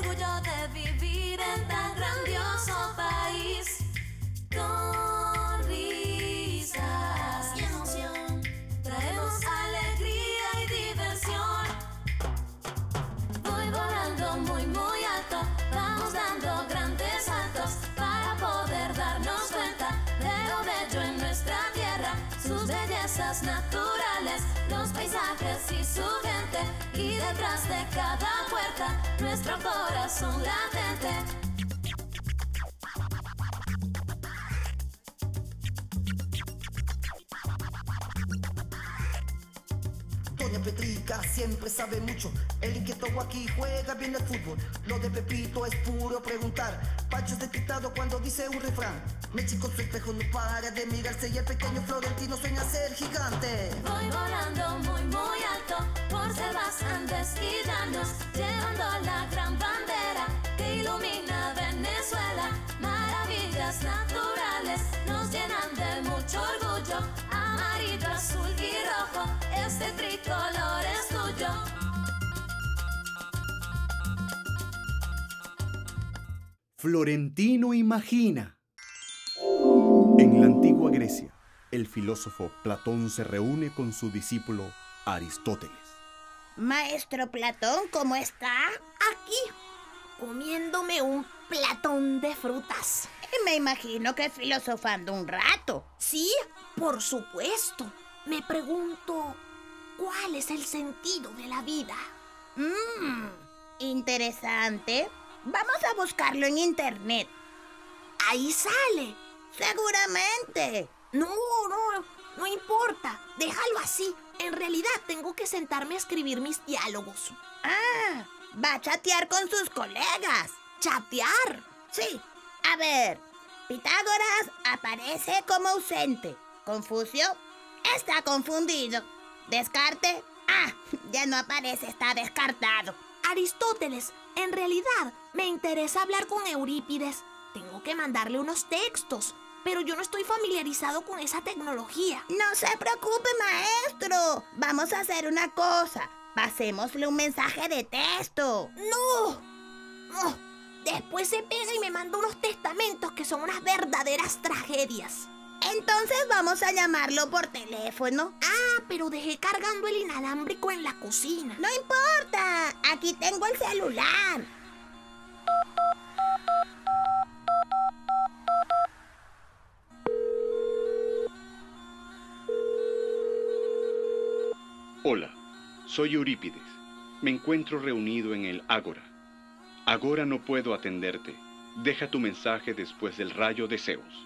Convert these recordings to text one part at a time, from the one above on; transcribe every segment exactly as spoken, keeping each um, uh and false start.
orgullo de vivir en tan grandioso país. Con risas y emoción traemos alegría y diversión. Voy volando muy muy alto, vamos dando grandes saltos para poder darnos cuenta de lo bello en nuestra tierra, sus bellezas naturales, los paisajes y su gente, y detrás de cada puerta nuestro corazón latente. Doña Petrica siempre sabe mucho. El inquieto aquí juega bien el fútbol. Lo de Pepito es puro preguntar. Pacho es detectado cuando dice un refrán. Mechi con su espejo no para de mirarse y el pequeño Florentino sueña ser gigante. Voy volando muy muy alto por selvas, Andes y llanos, llevando la gran bandera que ilumina Venezuela. Maravillas naturales nos llenan de mucho orgullo. Amarillo, azul y rojo, este tricolor es tuyo. Florentino imagina. En la antigua Grecia, el filósofo Platón se reúne con su discípulo Aristóteles. Maestro Platón, ¿cómo está? Aquí, comiéndome un platón de frutas. Me imagino que filosofando un rato. Sí, por supuesto. Me pregunto, ¿cuál es el sentido de la vida? Mmm, interesante. Vamos a buscarlo en internet. Ahí sale. Seguramente. No, no, no importa. Déjalo así. En realidad tengo que sentarme a escribir mis diálogos. Ah, va a chatear con sus colegas. ¿Chatear? Sí. A ver, Pitágoras aparece como ausente. Confucio está confundido. Descartes, ah, ya no aparece, está descartado. Aristóteles, en realidad me interesa hablar con Eurípides. Tengo que mandarle unos textos, pero yo no estoy familiarizado con esa tecnología. No se preocupe, maestro. Vamos a hacer una cosa. Pasémosle un mensaje de texto. ¡No! ¡No! Después se pega y me manda unos testamentos que son unas verdaderas tragedias. Entonces vamos a llamarlo por teléfono. Ah, pero dejé cargando el inalámbrico en la cocina. No importa, aquí tengo el celular. Hola, soy Eurípides. Me encuentro reunido en el Ágora. Agora no puedo atenderte. Deja tu mensaje después del rayo de Zeus.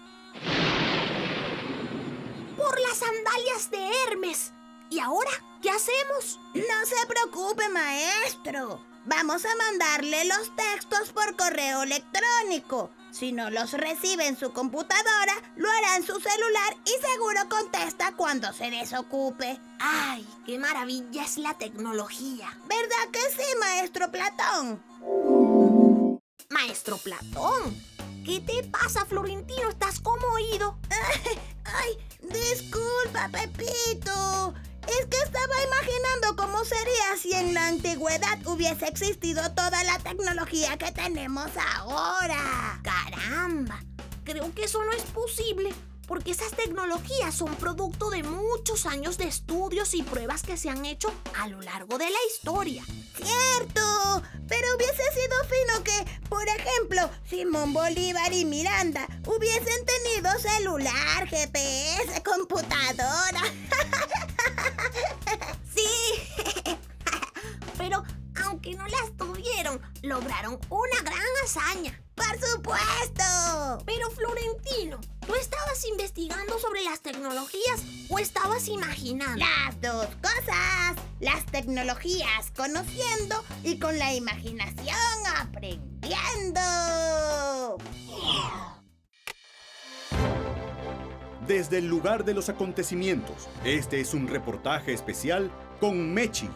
Por las sandalias de Hermes. ¿Y ahora qué hacemos? No se preocupe, maestro. Vamos a mandarle los textos por correo electrónico. Si no los recibe en su computadora, lo hará en su celular y seguro contesta cuando se desocupe. ¡Ay, qué maravilla es la tecnología! ¿Verdad que sí, maestro Platón? Maestro Platón, ¿qué te pasa, Florentino? ¿Estás como oído? Ay, ay, disculpa, Pepito. Es que estaba imaginando cómo sería si en la antigüedad hubiese existido toda la tecnología que tenemos ahora. ¡Caramba! Creo que eso no es posible, porque esas tecnologías son producto de muchos años de estudios y pruebas que se han hecho a lo largo de la historia. ¡Cierto! Pero hubiese sido fino que, por ejemplo, Simón Bolívar y Miranda hubiesen tenido celular, G P S, computadora. ¡Sí! Pero aunque no las tuvieron, lograron una gran hazaña. ¡Por supuesto! Pero Florentino, ¿tú estabas investigando sobre las tecnologías o estabas imaginando? Las dos cosas. Las tecnologías conociendo y con la imaginación aprendiendo. Desde el lugar de los acontecimientos, este es un reportaje especial con Mechi.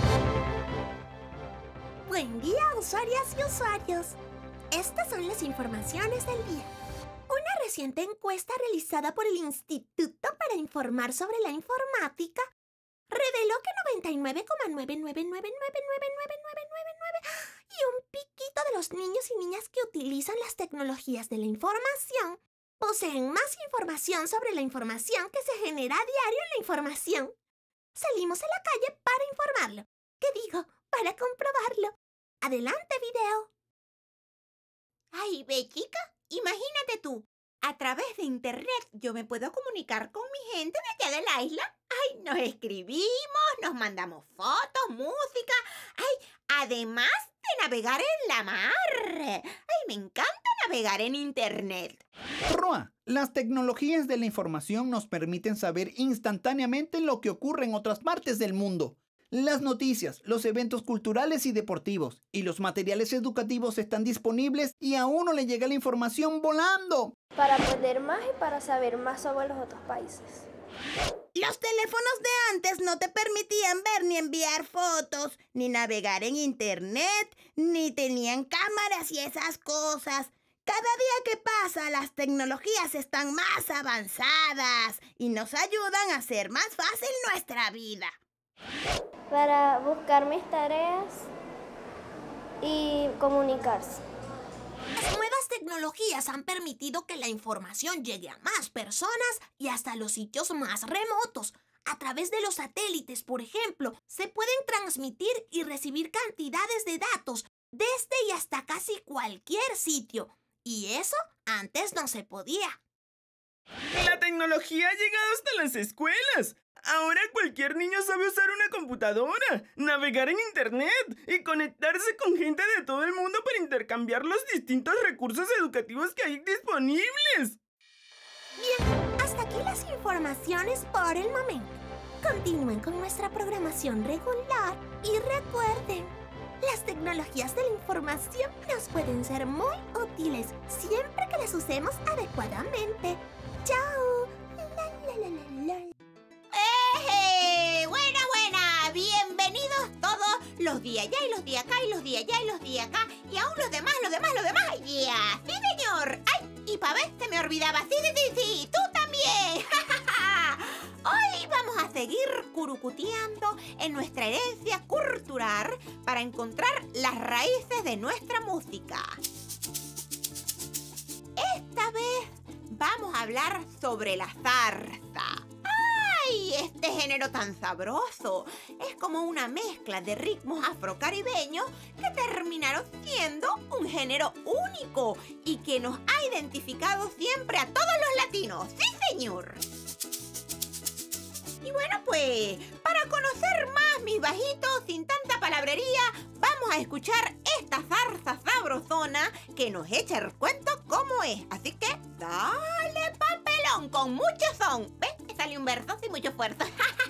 Buen día, usuarias y usuarios. Estas son las informaciones del día. Una reciente encuesta realizada por el Instituto para Informar sobre la Informática reveló que noventa y nueve coma nueve nueve nueve nueve nueve nueve nueve nueve y un piquito de los niños y niñas que utilizan las tecnologías de la información poseen más información sobre la información que se genera a diario en la información. Salimos a la calle para informarlo. ¿Qué digo? Para comprobarlo. Adelante, video. Ay, ve, chica, imagínate tú. A través de internet yo me puedo comunicar con mi gente de allá de la isla. Ay, nos escribimos, nos mandamos fotos, música. Ay, además de navegar en la mar. Ay, me encanta navegar en internet. Roa, las tecnologías de la información nos permiten saber instantáneamente lo que ocurre en otras partes del mundo. Las noticias, los eventos culturales y deportivos y los materiales educativos están disponibles y a uno le llega la información volando. Para aprender más y para saber más sobre los otros países. Los teléfonos de antes no te permitían ver ni enviar fotos, ni navegar en internet, ni tenían cámaras y esas cosas. Cada día que pasa, las tecnologías están más avanzadas y nos ayudan a hacer más fácil nuestra vida. Para buscar mis tareas y comunicarse. Las nuevas tecnologías han permitido que la información llegue a más personas y hasta los sitios más remotos. A través de los satélites, por ejemplo, se pueden transmitir y recibir cantidades de datos desde y hasta casi cualquier sitio. Y eso antes no se podía. La tecnología ha llegado hasta las escuelas. Ahora cualquier niño sabe usar una computadora, navegar en internet y conectarse con gente de todo el mundo para intercambiar los distintos recursos educativos que hay disponibles. Bien, hasta aquí las informaciones por el momento. Continúen con nuestra programación regular y recuerden, las tecnologías de la información nos pueden ser muy útiles siempre que las usemos adecuadamente. ¡Chao! La, la, la, la, la. ¡Eh! ¡Buena, buena! Bienvenidos todos los días allá y los días acá y los días allá y los días acá y aún los demás, los demás, los demás. ¡Ya! ¡Sí, señor! ¡Ay! Y pa' ver, se me olvidaba. ¡Sí, sí, sí, sí! ¡Tú también! Hoy vamos a seguir curucuteando en nuestra herencia cultural para encontrar las raíces de nuestra música. Esta vez vamos a hablar sobre la zarza. ¡Ay! Este género tan sabroso es como una mezcla de ritmos afrocaribeños que terminaron siendo un género único y que nos ha identificado siempre a todos los latinos. ¡Sí, señor! Y bueno, pues, para conocer más mis bajitos sin tanta palabrería, vamos a escuchar esta zarza sabrosona que nos echa el cuento cómo es. Así que, dale papelón con mucho son. ¿Ves? Me sale un verso sin mucho esfuerzo.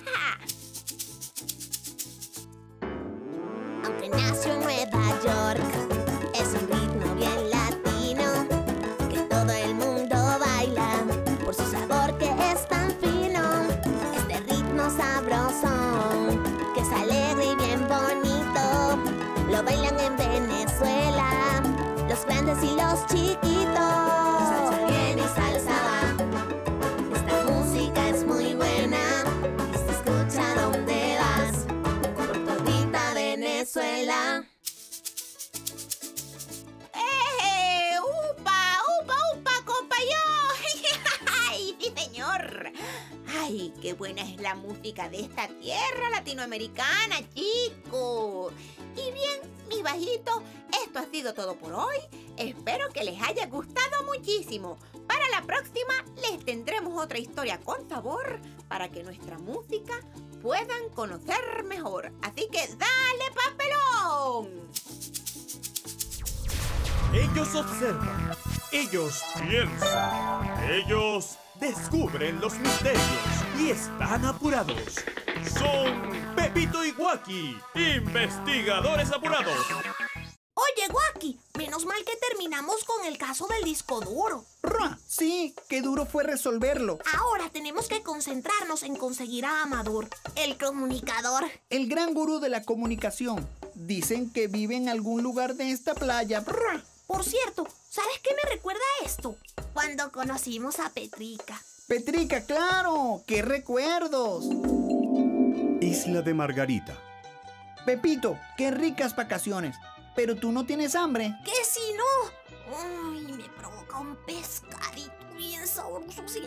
Aunque nació en Nueva York, es un ritmo bien latino que todo el mundo baila por su sabor que es tan fino. Este ritmo sabroso que es alegre y bien bonito, lo bailan en Venezuela los grandes y los chiquitos. Salsa viene y salsa va. Esta música es muy buena y se escucha donde vas, por todita Venezuela. ¡Eh! ¡Upa! ¡Upa! ¡Upa! ¡Compañero! ¡Ay, sí, señor! ¡Ay, qué buena es la música de esta tierra latinoamericana, chicos! Y bien, mis bajitos, esto ha sido todo por hoy. Espero que les haya gustado muchísimo. Para la próxima les tendremos otra historia con sabor para que nuestra música puedan conocer mejor. Así que ¡dale papelón! Ellos observan, ellos piensan, ellos descubren los misterios y están apurados. Son Pepito y Guaki, investigadores apurados. Oye, Guaki, menos mal que terminamos con el caso del disco duro. ¡Roa! Sí, qué duro fue resolverlo. Ahora tenemos que concentrarnos en conseguir a Amador, el comunicador. El gran gurú de la comunicación. Dicen que vive en algún lugar de esta playa. ¡Roa! Por cierto, ¿sabes qué me recuerda esto? Cuando conocimos a Petrica. Petrica, claro. ¡Qué recuerdos! Isla de Margarita. Pepito, qué ricas vacaciones. pero tú no tienes hambre. ¿Qué si no? Ay, me provoca un pescadito bien sabroso. Sí.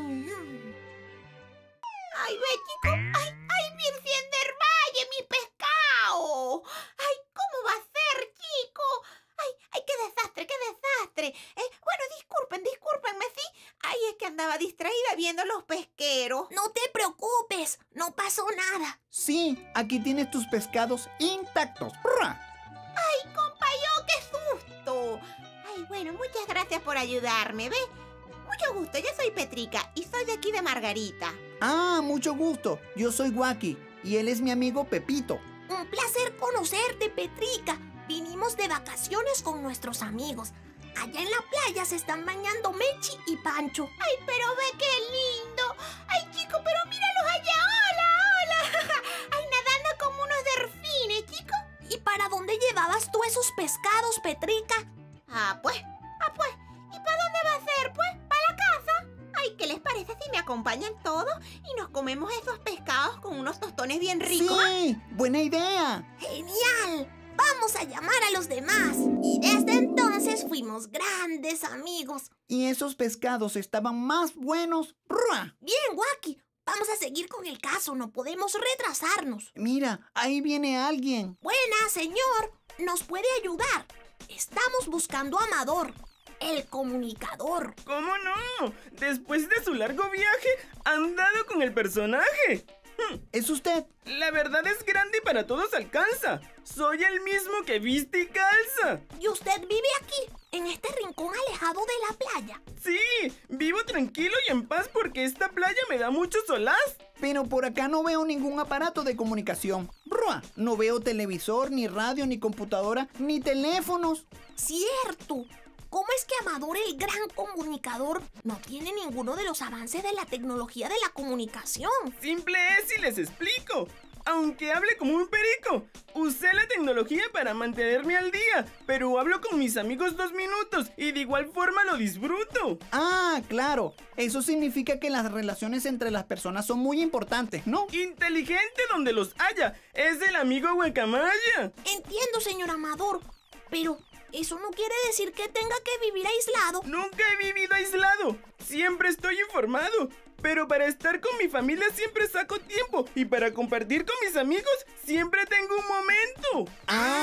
Ay, ve, chico. Ay, ay, Virgen del Valle, mi pescado. Ay, ¿cómo va a ser, chico? Ay, ay, qué desastre, qué desastre. Eh, bueno, disculpen, discúlpenme, ¿sí? Ay, es que andaba distraída viendo los pesqueros. No te preocupes, no pasó nada. Sí, aquí tienes tus pescados intactos. ¡Prua! Ay, compayo, qué susto. Ay, bueno, muchas gracias por ayudarme, ¿ves? Mucho gusto, yo soy Petrica y soy de aquí de Margarita. Ah, mucho gusto. Yo soy Wacky y él es mi amigo Pepito. Un placer conocerte, Petrica. Vinimos de vacaciones con nuestros amigos. Allá en la playa se están bañando Mechi y Pancho. Ay, pero ve qué lindo. Ay, chico, pero míralos allá. ¡Hola, hola! Ay, nadando como unos delfines, chico. ¿Y para dónde llevabas tú esos pescados, Petrica? Ah, pues, ah, pues. ¿Y para dónde va a ser, pues? ¿Para la casa? Ay, ¿qué les parece si me acompañan todos y nos comemos esos pescados con unos tostones bien ricos? Sí, buena idea. ¡Genial! Vamos a llamar a los demás. Y desde entonces fuimos grandes amigos. Y esos pescados estaban más buenos. ¡Prua! Bien, Wacky. Vamos a seguir con el caso. No podemos retrasarnos. Mira, ahí viene alguien. Buena, señor. ¿Nos puede ayudar? Estamos buscando a Amador, el comunicador. ¿Cómo no? Después de su largo viaje, han dado con el personaje. ¿Es usted? La verdad es grande y para todos alcanza. Soy el mismo que viste y calza. ¿Y usted vive aquí, en este rincón alejado de la playa? Sí, vivo tranquilo y en paz porque esta playa me da mucho solaz. Pero por acá no veo ningún aparato de comunicación. ¡Brua! No veo televisor, ni radio, ni computadora, ni teléfonos. ¡Cierto! ¿Cómo es que Amador, el gran comunicador, no tiene ninguno de los avances de la tecnología de la comunicación? Simple es y les explico. Aunque hable como un perico, usé la tecnología para mantenerme al día, pero hablo con mis amigos dos minutos y de igual forma lo disfruto. Ah, claro. Eso significa que las relaciones entre las personas son muy importantes, ¿no? Inteligente donde los haya. Es el amigo Guacamaya. Entiendo, señor Amador, pero eso no quiere decir que tenga que vivir aislado. Nunca he vivido aislado. Siempre estoy informado. Pero para estar con mi familia siempre saco tiempo. Y para compartir con mis amigos siempre tengo un momento.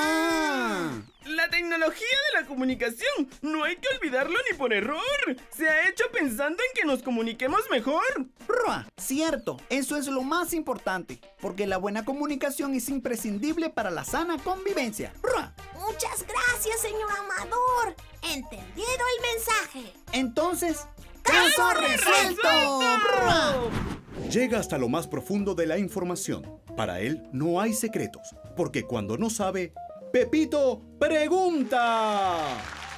¡Ah! La tecnología de la comunicación no hay que olvidarlo ni por error. Se ha hecho pensando en que nos comuniquemos mejor. ¡Prua! Cierto, eso es lo más importante. Porque la buena comunicación es imprescindible para la sana convivencia. ¡Prua! Muchas gracias, señor Amador. ¿Entendieron el mensaje? Entonces, ¡caso resuelto! Llega hasta lo más profundo de la información. Para él no hay secretos, porque cuando no sabe, Pepito pregunta.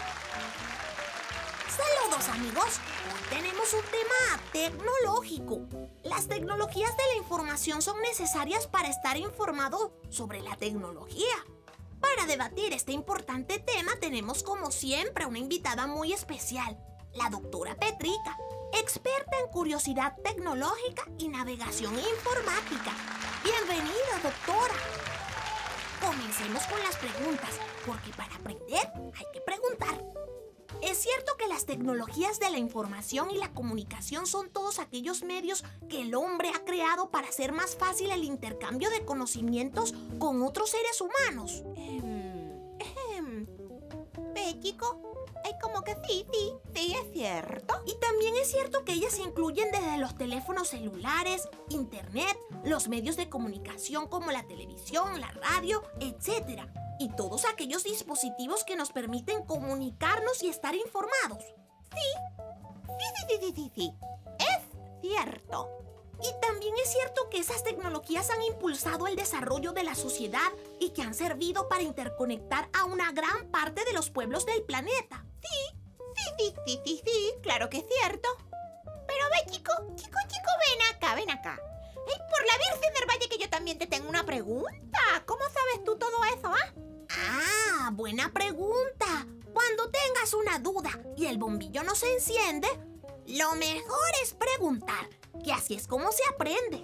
Saludos, amigos. Hoy tenemos un tema tecnológico. Las tecnologías de la información son necesarias para estar informado sobre la tecnología. Para debatir este importante tema tenemos como siempre una invitada muy especial, la doctora Petrica, experta en curiosidad tecnológica y navegación informática. Bienvenida, doctora. Comencemos con las preguntas, porque para aprender hay que preguntar. ¿Es cierto que las tecnologías de la información y la comunicación son todos aquellos medios que el hombre ha creado para hacer más fácil el intercambio de conocimientos con otros seres humanos? Ehm, ehem. ¿Ve, chico? Ay, como que sí, sí, sí, es cierto. Y también es cierto que ellas incluyen desde los teléfonos celulares, internet, los medios de comunicación como la televisión, la radio, etcétera. Y todos aquellos dispositivos que nos permiten comunicarnos y estar informados. Sí, sí, sí, sí, sí, sí, sí. Es cierto. Y también es cierto que esas tecnologías han impulsado el desarrollo de la sociedad y que han servido para interconectar a una gran parte de los pueblos del planeta. Sí, sí, sí, sí, sí, sí, claro que es cierto. Pero ve, chico, chico, chico, ven acá, ven acá. Ay, por la Virgen del Valle que yo también te tengo una pregunta. ¿Cómo sabes tú todo eso, ah? Ah, buena pregunta. Cuando tengas una duda y el bombillo no se enciende, lo mejor es preguntar, que así es como se aprende.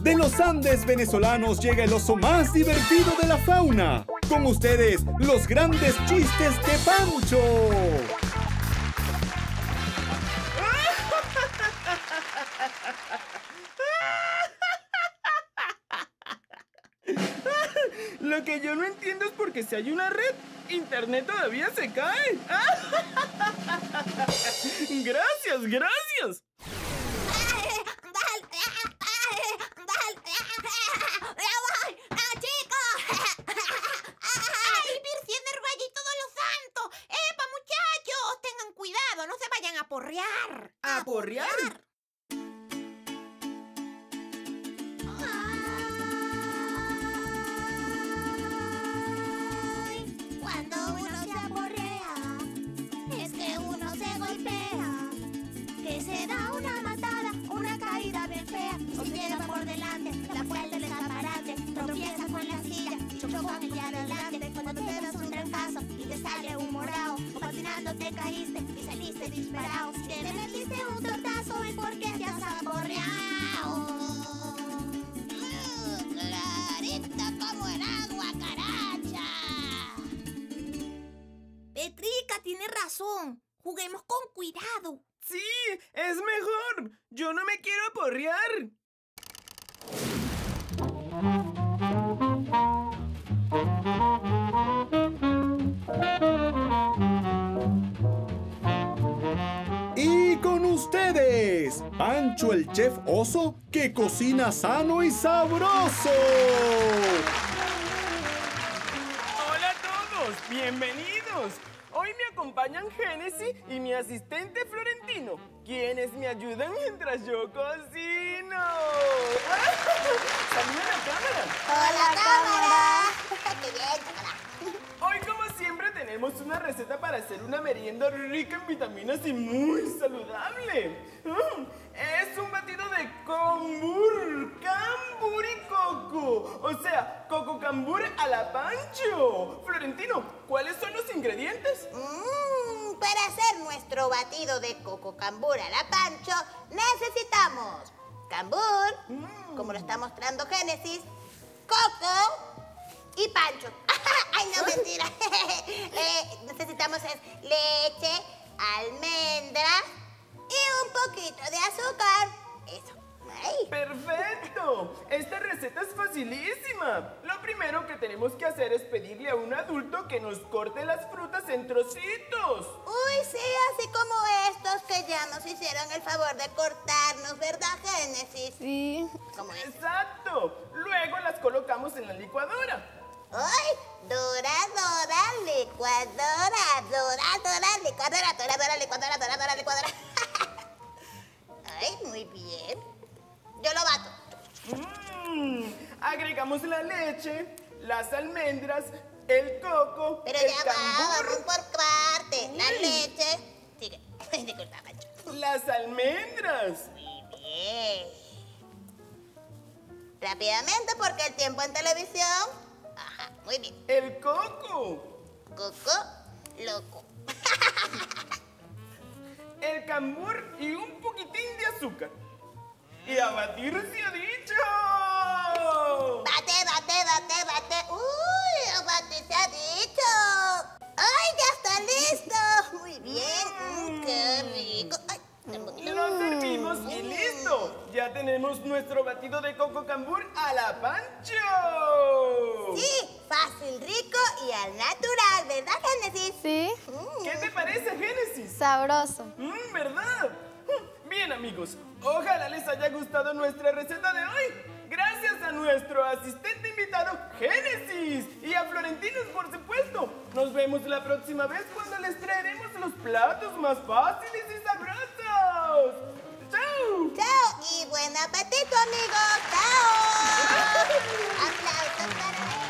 De los Andes venezolanos llega el oso más divertido de la fauna. Con ustedes, los grandes chistes de Pancho. Lo que yo no entiendo es porque si hay una red, internet todavía se cae. Gracias, gracias. Aporrear. ¿Aporrear? Cuando uno se aporrea, es que uno se golpea, que se da una matada, una caída bien fea, o se lleva por delante, la puerta del escaparate, tropieza con la silla, choca con el de adelante, cuando te das un trancazo y te sale un morado, o patinando te caíste y saliste disparado, si te metiste un tortazo es porque te has aporreado. Clarita como el agua, caracha. Petrica tiene razón. Juguemos con cuidado. Sí, es mejor. Yo no me quiero aporrear. Y con ustedes, Pancho el chef oso que cocina sano y sabroso. Hola a todos, bienvenidos. Hoy me acompañan Génesis y mi asistente Florentino, quienes me ayudan mientras yo cocino. ¡Saluda a la cámara! ¡Hola, cámara! ¡Qué bien, cámara! Hoy, como siempre, tenemos una receta para hacer una merienda rica en vitaminas y muy saludable. Mm, es un batido de cambur, cambur y coco. O sea, coco cambur a la Pancho. Florentino, ¿cuáles son los ingredientes? Mm, para hacer nuestro batido de coco cambur a la Pancho, necesitamos cambur, mm. como lo está mostrando Génesis, coco y Pancho. ¡Ay, no, mentira! eh, necesitamos es leche, almendras y un poquito de azúcar. Eso. ¡Ay! ¡Perfecto! Esta receta es facilísima. Lo primero que tenemos que hacer es pedirle a un adulto que nos corte las frutas en trocitos. Uy, sí, así como estos que ya nos hicieron el favor de cortarnos, ¿verdad, Génesis? Sí. ¿Cómo es? Exacto. Luego las colocamos en la licuadora. ¡Ay! Dora, Dora, licuadora. Dora, Dora, licuadora. Dora, Dora, licuadora. Dora, Dora, licuadora. ¡Ay, muy bien! Yo lo bato. Mm, agregamos la leche, las almendras, el coco, Pero el ya va, cambur, vamos por parte. La Uy. leche. Sigue. Disculpa, Pancho. las almendras. Muy bien. Rápidamente, porque el tiempo en televisión. Ajá, muy bien. El coco. Coco, loco. El cambur y un poquitín de azúcar. Y a batir se ha dicho. Bate, bate, bate, bate. Uy, bate se ha dicho. ¡Ay, ya está listo! Muy bien. Mm, ¡Qué rico! Ay, un poquito. Lo servimos y listo. Ya tenemos nuestro batido de coco cambur a la Pancho. Sí, fácil, rico y al natural, ¿verdad, Génesis? Sí. Mm. ¿Qué te parece, Génesis? Sabroso. Mm, ¿verdad? Bien, amigos, ojalá les haya gustado nuestra receta de hoy. Gracias a nuestro asistente invitado, Génesis, y a Florentinos, por supuesto. Nos vemos la próxima vez cuando les traeremos los platos más fáciles y sabrosos. ¡Chao! ¡Chao! Y buen apetito, amigos. ¡Chao! ¡Aplausos para él!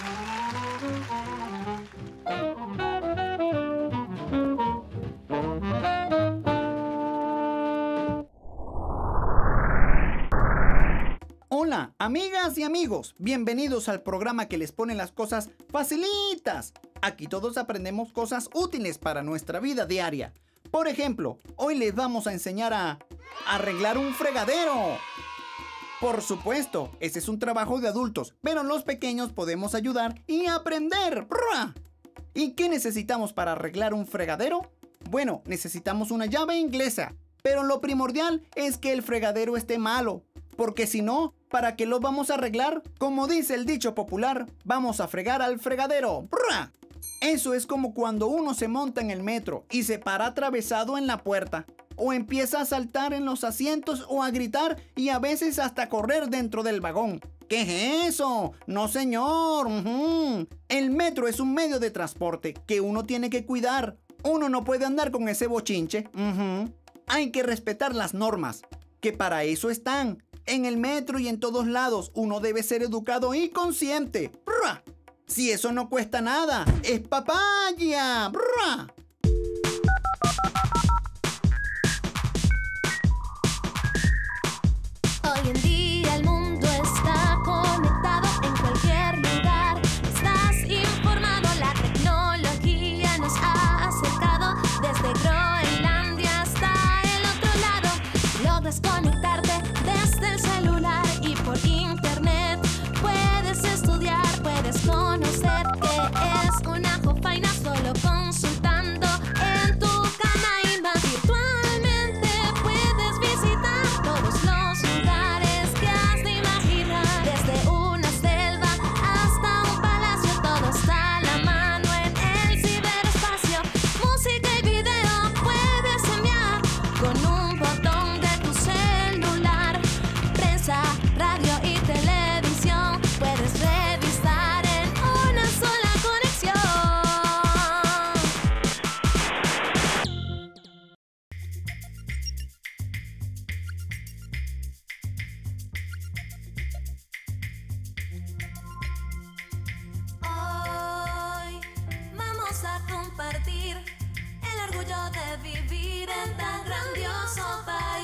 Hola, amigas y amigos, bienvenidos al programa que les pone las cosas facilitas. Aquí todos aprendemos cosas útiles para nuestra vida diaria. Por ejemplo, hoy les vamos a enseñar a arreglar un fregadero. Por supuesto, ese es un trabajo de adultos, pero los pequeños podemos ayudar y aprender. ¡Brua! ¿Y qué necesitamos para arreglar un fregadero? Bueno, necesitamos una llave inglesa, pero lo primordial es que el fregadero esté malo, porque si no, ¿para qué lo vamos a arreglar? Como dice el dicho popular, vamos a fregar al fregadero. ¡Brua! Eso es como cuando uno se monta en el metro y se para atravesado en la puerta, o empieza a saltar en los asientos o a gritar y a veces hasta correr dentro del vagón. ¿Qué es eso? No, señor. Uh-huh. El metro es un medio de transporte que uno tiene que cuidar. Uno no puede andar con ese bochinche. Uh-huh. Hay que respetar las normas, que para eso están. En el metro y en todos lados uno debe ser educado y consciente. ¡Brua! Si eso no cuesta nada, es papaya. ¡Brua! Hoy en día el mundo está conectado en cualquier lugar. Estás informado, la tecnología nos ha acercado desde Groenlandia hasta el otro lado. Logras conectarte desde el celular y por internet. Puedes estudiar, puedes conocer qué es una jofaina solo consultando en tu Canaima. Virtualmente puedes visitar todos los lugares que has de imaginar. Desde una selva hasta un palacio, todo está a la mano en el ciberespacio. Música y video puedes enviar con un botón de tu celular. Prensa, radio y televisión puedes revisar en una sola conexión. Hoy vamos a compartir el orgullo de vivir en tan grandioso país.